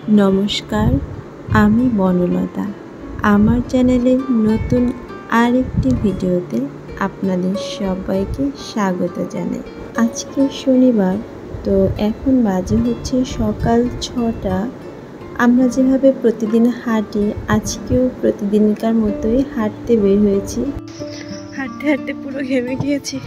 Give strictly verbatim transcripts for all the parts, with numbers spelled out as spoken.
নমস্কার, আমি বনলতা। আমার চ্যানেলের নতুন আরেকটি ভিডিওতে আপনাদের সবাইকে স্বাগত জানাই। আজকে শনিবার, তো এখন বাজে হচ্ছে সকাল ছটা। আমরা যেভাবে প্রতিদিন হাঁটি, আজকেও প্রতিদিনকার মতোই হাঁটতে বের হয়েছি। হাঁটতে হাঁটতে পুরো ঘেমে গিয়েছি।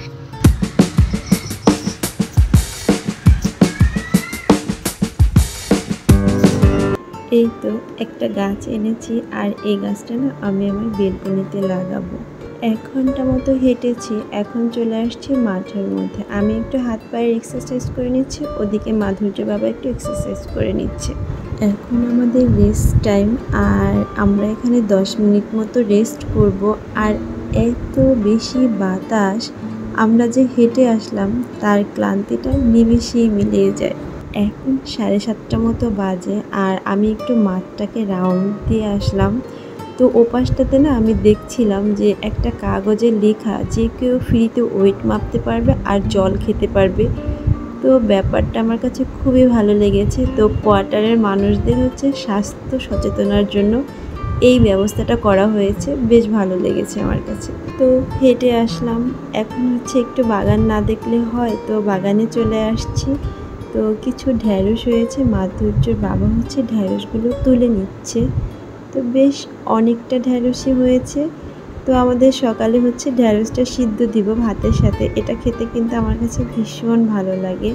এই তো একটা গাছ এনেছি, আর এই গাছটা না আমি আমার বেলকনিতে লাগাবো। এক ঘন্টা মতো হেঁটেছি, এখন চলে আসছি মাঠের মধ্যে। আমি একটু হাত পায়ের এক্সারসাইজ করে নিচ্ছি, ওদিকে মাধুর্য বাবা একটু এক্সারসাইজ করে নিচ্ছে। এখন আমাদের রেস্ট টাইম, আর আমরা এখানে দশ মিনিট মতো রেস্ট করব। আর এত বেশি বাতাস, আমরা যে হেঁটে আসলাম তার ক্লান্তিটা নিমেষেই মিলিয়ে যায়। এখন সাড়ে সাতটা মতো বাজে, আর আমি একটু মাঠটাকে রাউন্ড দিয়ে আসলাম। তো ওপাশটাতে না আমি দেখছিলাম যে একটা কাগজে লেখা যে কেউ ফ্রিতে ওয়েট মাপতে পারবে আর জল খেতে পারবে। তো ব্যাপারটা আমার কাছে খুবই ভালো লেগেছে। তো কোয়ার্টারের মানুষদের হচ্ছে স্বাস্থ্য সচেতনার জন্য এই ব্যবস্থাটা করা হয়েছে, বেশ ভালো লেগেছে আমার কাছে। তো হেঁটে আসলাম, এখন হচ্ছে একটু বাগান না দেখলে হয়, তো বাগানে চলে আসছি। তো কিছু ঢ্যাঁড়স হয়েছে, মাধুর্যর বাবা হচ্ছে ঢ্যাঁড়সগুলো তুলে নিচ্ছে। তো বেশ অনেকটা ঢ্যাঁড়সই হয়েছে। তো আমাদের সকালে হচ্ছে ঢ্যাঁড়সটা সিদ্ধ দিব ভাতের সাথে, এটা খেতে কিন্তু আমার কাছে ভীষণ ভালো লাগে।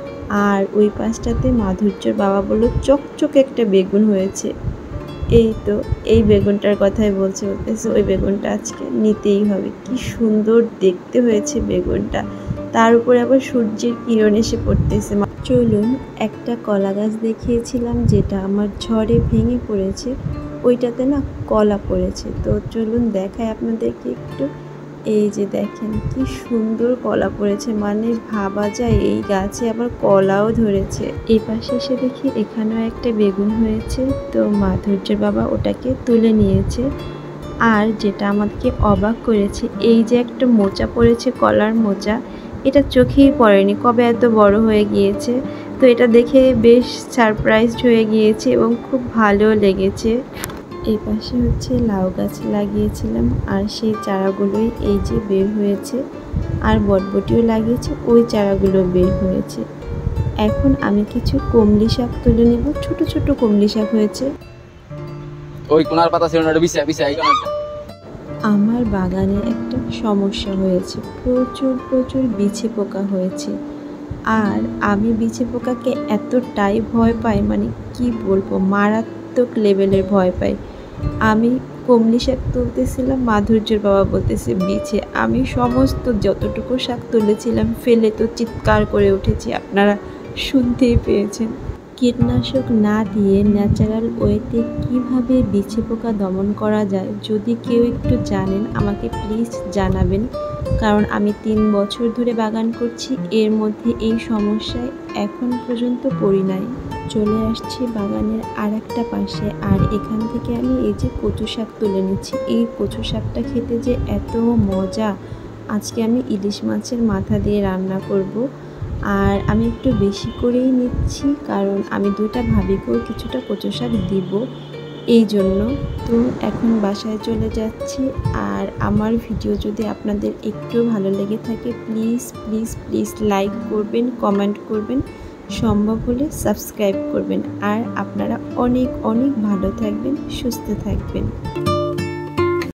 আর ওই পাশটাতে মাধুর্যর বাবা বললো চকচকে একটা বেগুন হয়েছে। এই তো এই বেগুনটার কথাই বলছে, বলতেছে ওই বেগুনটা আজকে নিতেই হবে। কি সুন্দর দেখতে হয়েছে বেগুনটা, তার উপরে আবার সূর্যের কিরণ এসে পড়তেছে। চলুন, একটা কলা গাছ দেখিয়েছিলাম যেটা আমার ঝড়ে ভেঙে পড়েছে, ওইটাতে না কলা পড়েছে। তো চলুন দেখাই আপনাদেরকে একটু। এই যে দেখেন কি সুন্দর কলা পড়েছে, মানে ভাবা যায় এই গাছে আবার কলাও ধরেছে। এই পাশে এসে দেখি এখানেও একটা বেগুন হয়েছে। তো মাধুর্যের বাবা ওটাকে তুলে নিয়েছে। আর যেটা আমাদেরকে অবাক করেছে, এই যে একটা মোচা পড়েছে, কলার মোচা, এটা চোখেই পড়েনি কবে এত বড় হয়ে গিয়েছে। তো এটা দেখে বেশ সারপ্রাইজড হয়ে গিয়েছে এবং খুব ভালো লেগেছে। এই পাশে হচ্ছে লাউ গাছ লাগিয়েছিলাম, আর সেই চারাগুলোই এই যে বের হয়েছে। আর বটবটিও লাগিয়েছে, ওই চারাগুলো বের হয়েছে। এখন আমি কিছু কমলি শাক তুলে নেব, ছোট ছোট কমলি শাক হয়েছে। ওই কোনার পাতা ছিল না, বিছা বিছা এই কোনারটা। আমার বাগানে একটা সমস্যা হয়েছে, প্রচুর প্রচুর বিছে পোকা হয়েছে। আর আমি বিছে পোকাকে এতটাই ভয় পাই, মানে কি বলবো, মারাত্মক লেভেলের ভয় পাই। আমি কমলি শাক তুলতেছিলাম, মাধুর্যের বাবা বলতেছে বিছে। আমি সমস্ত যতটুকু শাক তুলেছিলাম ফেলে তো চিৎকার করে উঠেছি, আপনারা শুনতেই পেয়েছেন। কীটনাশক না দিয়ে ন্যাচারাল ওয়েতে কিভাবে বিছে পোকা দমন করা যায়, যদি কেউ একটু জানেন আমাকে প্লিজ জানাবেন। কারণ আমি তিন বছর ধরে বাগান করছি, এর মধ্যে এই সমস্যায় এখন পর্যন্ত পড়ি নাই। চলে আসছি বাগানের আর একটা পাশে, আর এখান থেকে আমি এই যে কচু শাক তুলে নিচ্ছি। এই কচু শাকটা খেতে যে এত মজা, আজকে আমি ইলিশ মাছের মাথা দিয়ে রান্না করব। আর আমি একটু বেশি করেই নিচ্ছি, কারণ আমি দুইটা ভাবিকেও কিছুটা কচু শাক দিব, এই জন্য। তো এখন বাসায় চলে যাচ্ছি। আর আমার ভিডিও যদি আপনাদের একটু ভালো লেগে থাকে, প্লিজ প্লিজ প্লিজ লাইক করবেন, কমেন্ট করবেন, সম্ভব হলে সাবস্ক্রাইব করবেন। আর আপনারা অনেক অনেক ভালো থাকবেন, সুস্থ থাকবেন।